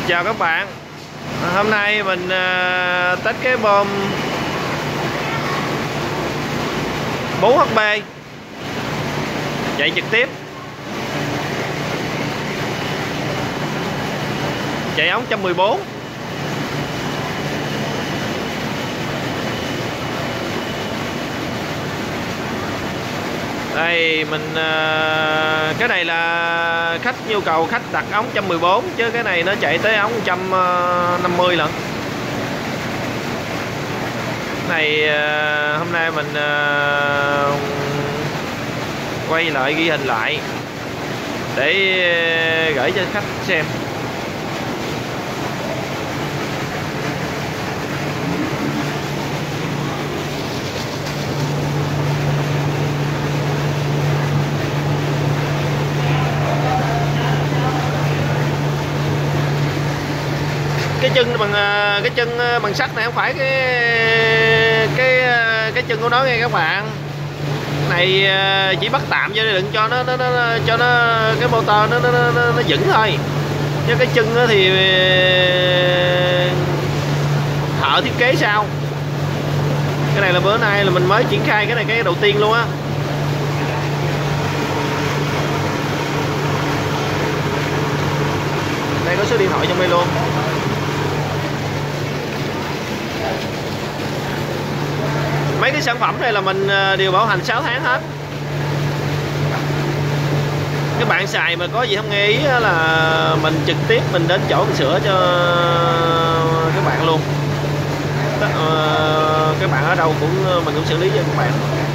Chào các bạn. Hôm nay mình test cái bơm 4HP chạy trực tiếp, chạy ống 114. Đây mình cái này là khách nhu cầu khách đặt ống 114 chứ cái này nó chạy tới ống 150 lận. Này hôm nay mình quay lại ghi hình lại để gửi cho khách xem. Cái chân bằng sắt này không phải cái chân của nó nghe các bạn. Này chỉ bắt tạm cho đừng cho nó cái motor nó vững thôi, chứ cái chân thì thợ thiết kế sao. Cái này là bữa nay là mình mới triển khai cái này, cái đầu tiên luôn á. Đây có số điện thoại trong đây luôn. Mấy cái sản phẩm này là mình đều bảo hành 6 tháng hết. Các bạn xài mà có gì không nghe ý là mình trực tiếp mình đến chỗ mình sửa cho các bạn luôn. Các bạn ở đâu cũng mình cũng xử lý cho các bạn.